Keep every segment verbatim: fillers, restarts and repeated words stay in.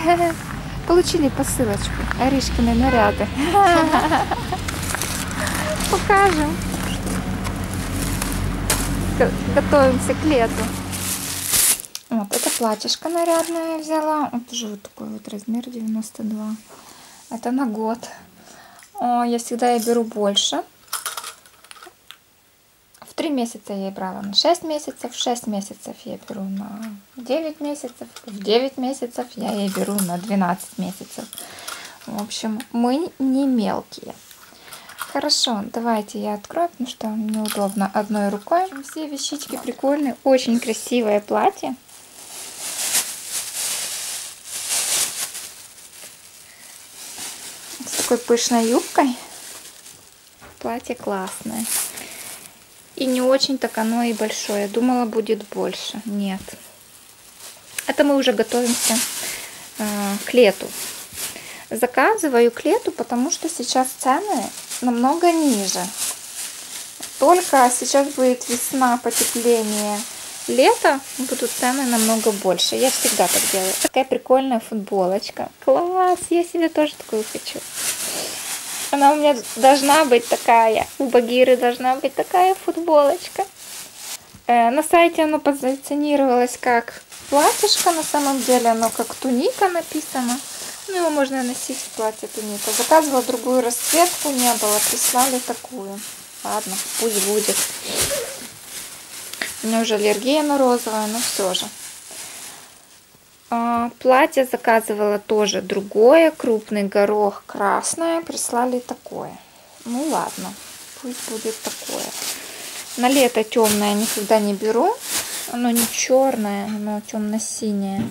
Получили посылочку. Аришкины наряды. Покажем. Готовимся к лету. Вот это платьишко нарядное я взяла. Вот тоже вот такой вот размер девяносто два. Это на год. О, я всегда я беру больше. В три месяца я брала на шесть месяцев. В шесть месяцев я беру на девять месяцев. В девять месяцев я ей беру на двенадцать месяцев. В общем, мы не мелкие. Хорошо, давайте я открою, потому что неудобно одной рукой. Все вещички прикольные, очень красивое платье. С такой пышной юбкой. Платье классное. И не очень так оно и большое. Думала, будет больше. Нет. Это мы уже готовимся э, к лету. Заказываю к лету, потому что сейчас цены намного ниже. Только сейчас будет весна, потепление, лето, будут цены намного больше. Я всегда так делаю. Такая прикольная футболочка. Класс! Я себе тоже такую хочу. Она у меня должна быть такая. У Багиры должна быть такая футболочка. Э, на сайте оно позиционировалось как платьишко. На самом деле оно как туника написано. Ну, его можно носить в платье туника. Заказывала другую расцветку, не было. Прислали такую. Ладно, пусть будет. У меня уже аллергия на розовое, но все же. А, платье заказывала тоже другое. Крупный горох, красное. Прислали такое. Ну ладно, пусть будет такое. На лето темное никогда не беру. Оно не черное, оно темно-синее.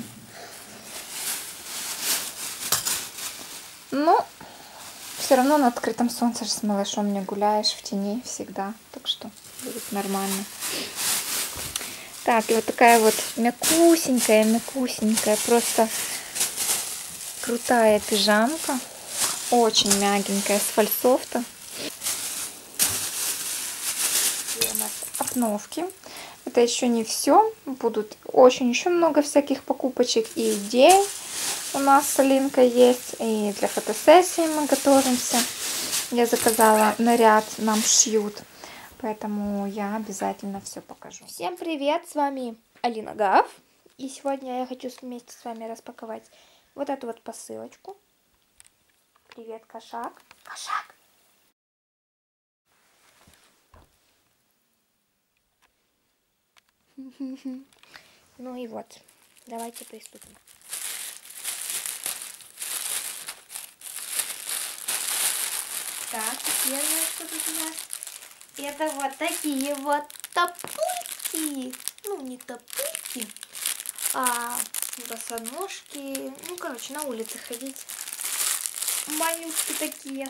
Но все равно на открытом солнце же с малышом не гуляешь в тени всегда. Так что будет нормально. Так, и вот такая вот мякусенькая, мякусенькая, просто крутая пижамка. Очень мягенькая, с фальсофта. И у нас обновки. Это еще не все. Будут очень еще много всяких покупочек и идей. У нас с Алинкой есть, и для фотосессии мы готовимся. Я заказала наряд, нам шьют, поэтому я обязательно все покажу. Всем привет, с вами Алина Гав. И сегодня я хочу вместе с вами распаковать вот эту вот посылочку. Привет, кошак. Кошак. Ну и вот, давайте приступим. Так, первое, что тут у нас, это вот такие вот тапульки. Ну, не тапульки, а босоножки. Ну, короче, на улице ходить. Малютки такие.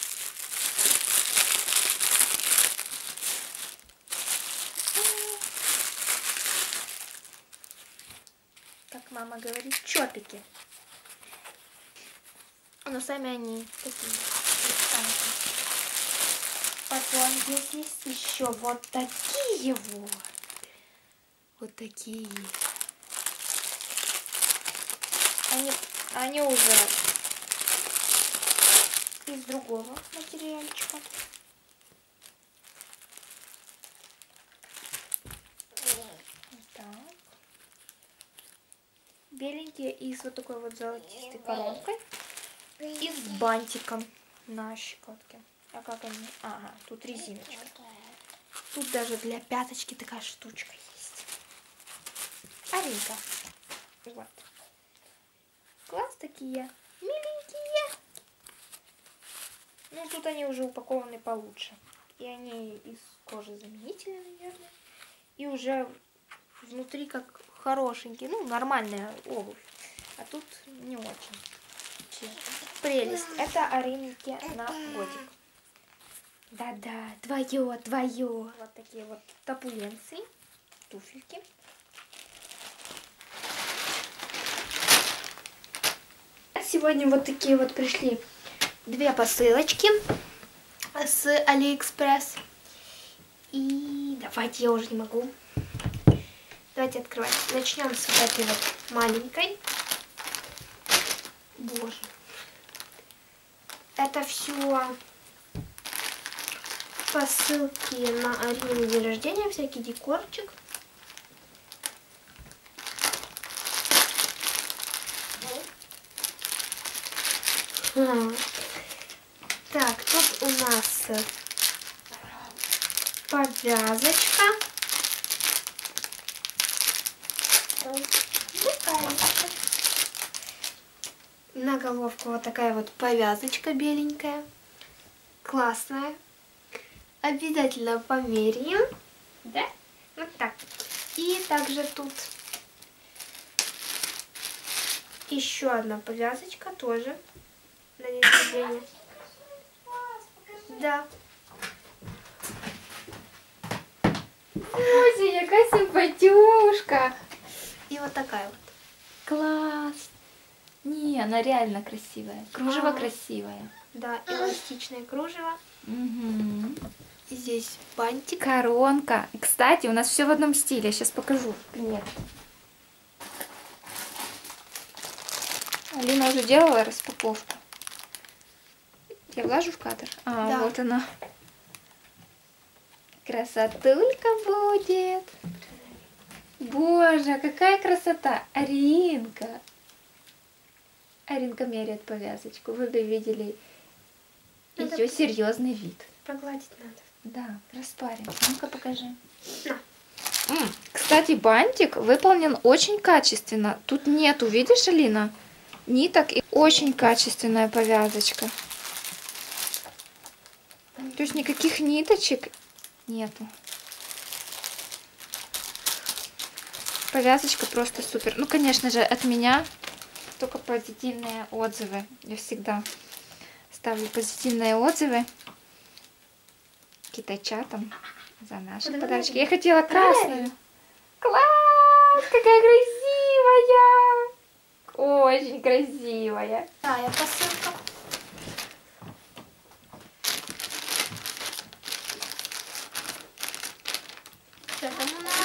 Как мама говорит, чопики. Но сами они такие. Потом здесь есть еще вот такие вот. Вот такие. Они, они уже из другого материальчика. Вот так. Беленькие и с вот такой вот золотистой коронкой. И с бантиком на щекотке. А как они? Ага, тут резиночка. Тут даже для пяточки такая штучка есть. Аринка. Вот. Класс, такие миленькие. Ну, тут они уже упакованы получше. И они из кожезаменителя, наверное. И уже внутри как хорошенькие. Ну, нормальная обувь. А тут не очень. Прелесть. Это Аринке на годик. Да-да, твое, твое. Вот такие вот топуленцы, туфельки. Сегодня вот такие вот пришли две посылочки с Алиэкспресс. И давайте, я уже не могу. Давайте открывать. Начнем с вот этой вот маленькой. Боже. Это все посылки на Арину день рождения, всякий декорчик. Так, тут у нас повязочка. На головку вот такая вот повязочка беленькая. Классная. Обязательно померяем. Да? Вот так. И также тут еще одна повязочка тоже на день рождения. Да. Боже, какая симпатюшка. И вот такая вот. Класс. Не, она реально красивая. Кружево Ага. красивое. Да, эластичное кружево. Угу. И здесь бантик. Коронка. И, кстати, у нас все в одном стиле. Я сейчас покажу. Нет. Алина уже делала распаковку. Я влажу в кадр? А, Да. вот она. Красотулька будет. Боже, какая красота. Аринка. Аринка меряет повязочку. Вы бы видели Надо ее серьезный вид. Прогладить надо. Да, распарим. Ну-ка покажи. На. М, Кстати, бантик выполнен очень качественно. Тут нету, видишь, Алина, ниток, и очень качественная повязочка. То есть никаких ниточек нету. Повязочка просто супер. Ну, конечно же, от меня только позитивные отзывы. Я всегда ставлю позитивные отзывы китайчатам за наши Подавай. подарочки. Я хотела красную. Подавай. Класс! Какая красивая! Очень красивая. Да, я посылка. Что там у нас?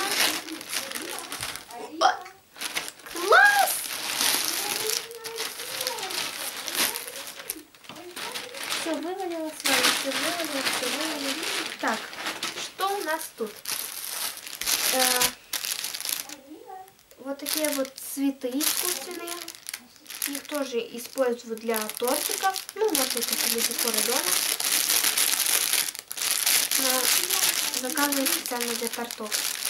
Опа! Класс! Все вывалилось, все вывалилось, все вывалилось. Так, что у нас тут? Э, вот такие вот цветы искусственные. Их тоже используют для тортиков. Ну, вот это для декора дома. Но заказываю специально для тортов.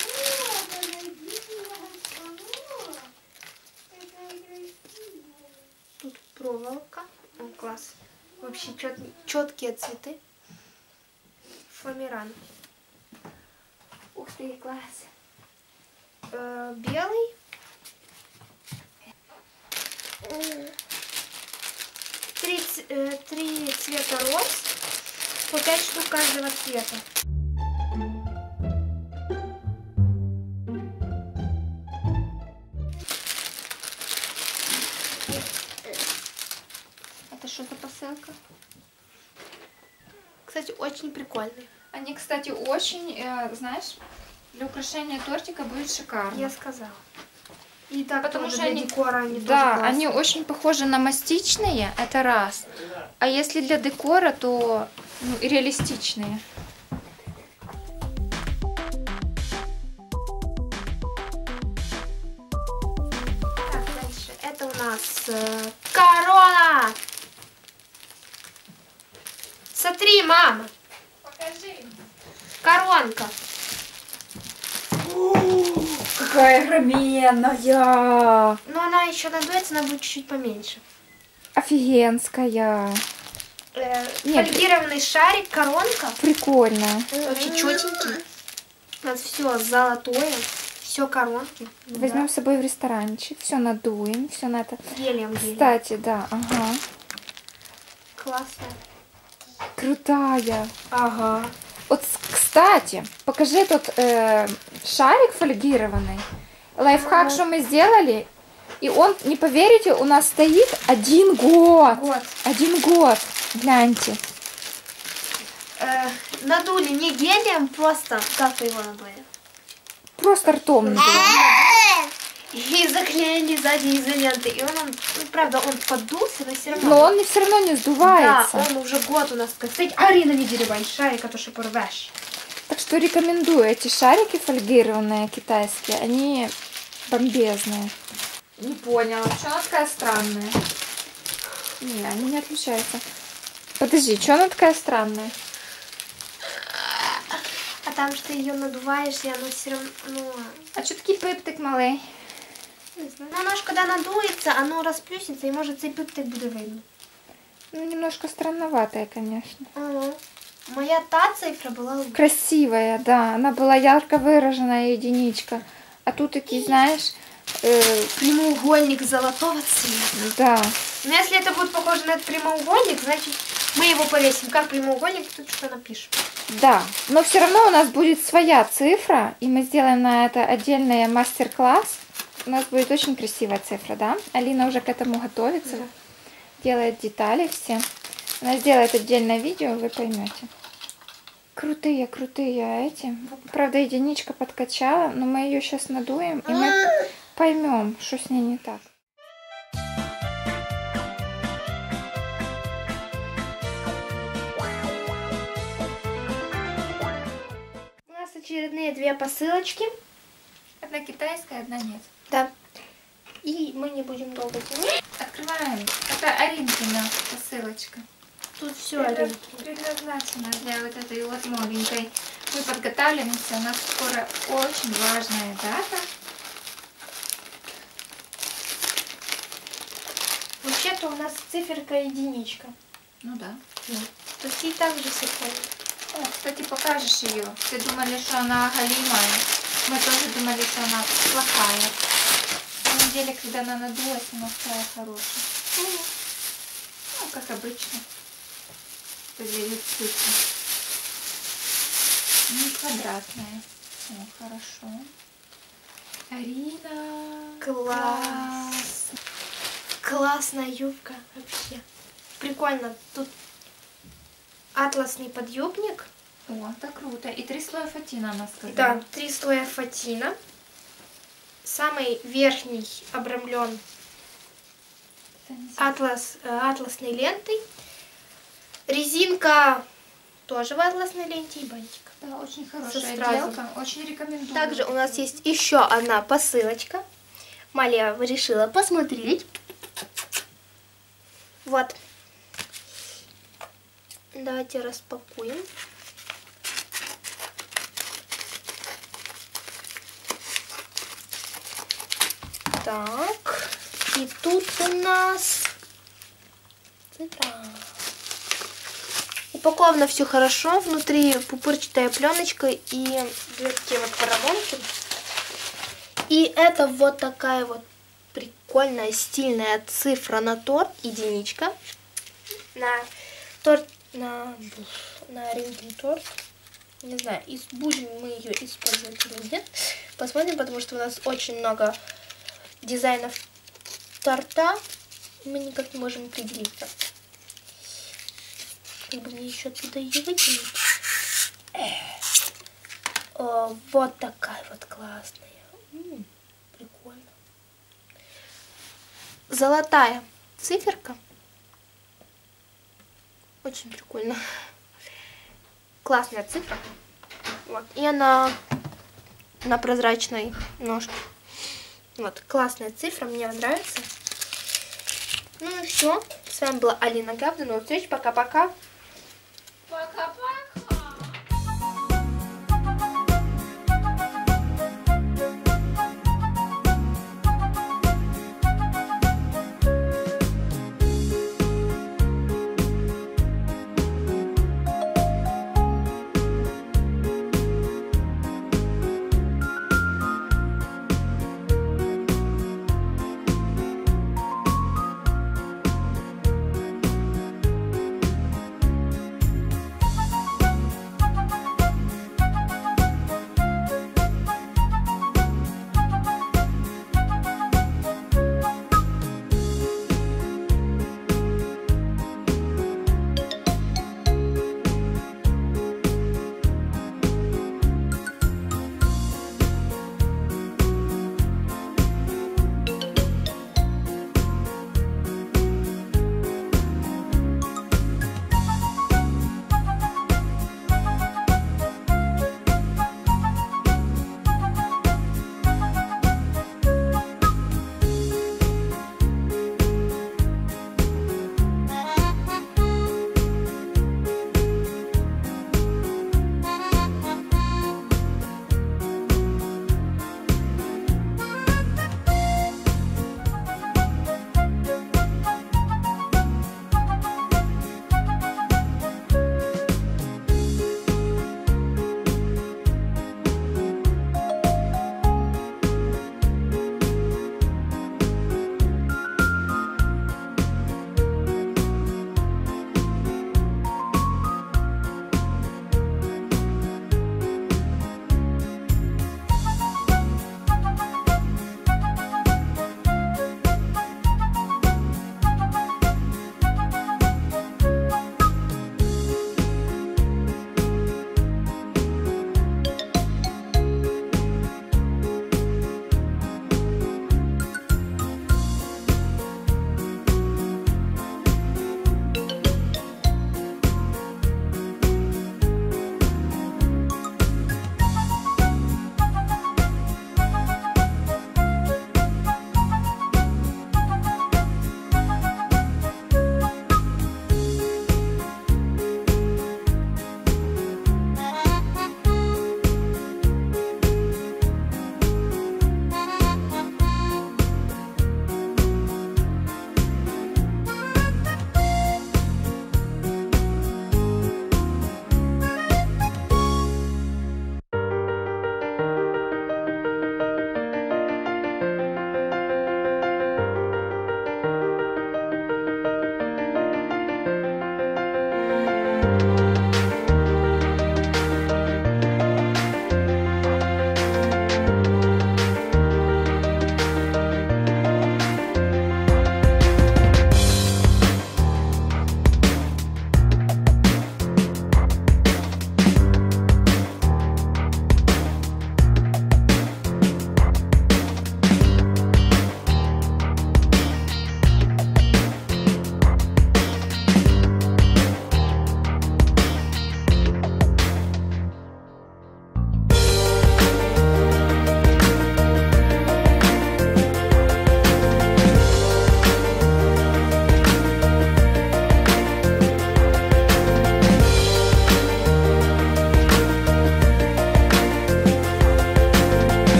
Тут проволока. О, класс. Вообще чет, четкие цветы. Фоамиран. Ух ты, класс. Э, белый. Три, ц- э, три цвета роз. По пять штук каждого цвета. Это что за посылка? Кстати, очень прикольный. Они, кстати, очень, э, знаешь, для украшения тортика будет шикарно. Я сказала. И так Потому тоже что для они- декора они Да, тоже они классные. очень похожи на мастичные, это раз. А если для декора, то ну, и реалистичные. Так, дальше. Это у нас э, корона. Смотри, мама. Покажи. Коронка. Какая огроменная! Но она еще надуется, она будет чуть-чуть поменьше. Офигенская. Э, Нет. фольгированный шарик, коронка. Прикольно. Вообще четенький. У нас все золотое, все коронки. Возьмем с собой в ресторанчик, все надуем, все на это. Да. Гелием, гелием. Кстати, да, ага. Классно. Крутая. Ага. Вот, с- кстати, покажи тут э, шарик фольгированный. Лайфхак, Ага. что мы сделали. И он, не поверите, у нас стоит один год. Вот. Один год. Гляньте. Э, надули не гелием, просто как его надули. Просто ртом надуем. И заклеили сзади изолентой. И он, он ну, правда, он подулся, но все равно. Но он все равно не сдувается. Да, он уже год у нас как стоит. Арина, не деревай шарик, а то что порвешь. Так что рекомендую. Эти шарики фольгированные китайские, они бомбезные. Не поняла, что она такая странная? Не, они не отличаются. Подожди, что она такая странная? А там, что ее надуваешь, и оно все равно... Ну... А что такие пиптик малый? Не знаю. Ну, оно ж когда надуется, оно расплюснется, и может цей пиптик буде видно. Ну, немножко странноватая, конечно. Угу. Моя та цифра была лучше. Красивая, да. Она была ярко выраженная единичка. А тут такие, знаешь... Э... Прямоугольник золотого цвета. Да. Но если это будет похоже на этот прямоугольник, значит мы его повесим. Как прямоугольник, тут что напишем. Да, но все равно у нас будет своя цифра, и мы сделаем на это отдельный мастер-класс. У нас будет очень красивая цифра, да? Алина уже к этому готовится, да. Делает детали все. Она сделает отдельное видео, вы поймете. Крутые, крутые эти. Правда, единичка подкачала, но мы ее сейчас надуем, и мы поймем, что с ней не так. Очередные две посылочки. Одна китайская, одна нет. Да. И мы не будем долго тянуть. Открываем. Это Аринкина посылочка. Тут все Аринкина. Предназначена для вот этой вот новенькой. Мы подготавливаемся. У нас скоро очень важная дата. Вообще-то у нас циферка единичка. Ну да. да. То есть и так же все поняли. О, кстати, покажешь ее. Все думали, что она голимая. Мы тоже думали, что она плохая. На самом деле, когда она надулась, она стала хорошая. Mm. Ну, как обычно. Поделить цифры. Не квадратная. О, хорошо. Арина. Класс. Классная юбка вообще. Прикольно. Тут атласный подъюбник. О, это круто. И три слоя фатина, она сказала. Да, три слоя фатина. Самый верхний обрамлен атлас, атласной лентой. Резинка тоже в атласной ленте и бантик. Да, очень хорошая отделка. Очень рекомендую. Также у нас есть еще одна посылочка. Малия решила посмотреть. Вот. Давайте распакуем. Так. И тут у нас цифра. Упаковано все хорошо. Внутри пупырчатая пленочка и две такие вот коробонки. И это вот такая вот прикольная, стильная цифра на торт. Единичка. На торт, на, на Аринкин торт. Не знаю, будем мы ее использовать или нет. Посмотрим, потому что у нас очень много дизайнов торта. Мы никак не можем определиться. Как бы мне еще оттуда ее выкинуть. О, вот такая вот классная. М-м, прикольно. Золотая циферка. Очень прикольно. Классная цифра. Вот. И она на прозрачной ножке. Вот. Классная цифра. Мне нравится. Ну и все. С вами была Алина Гав. До новых встреч. Пока-пока. Пока-пока.